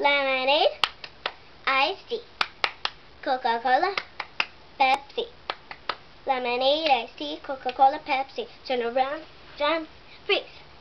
lemonade, iced tea, Coca-Cola, Pepsi. Lemonade, iced tea, Coca-Cola, Pepsi. Turn around, jump, freeze.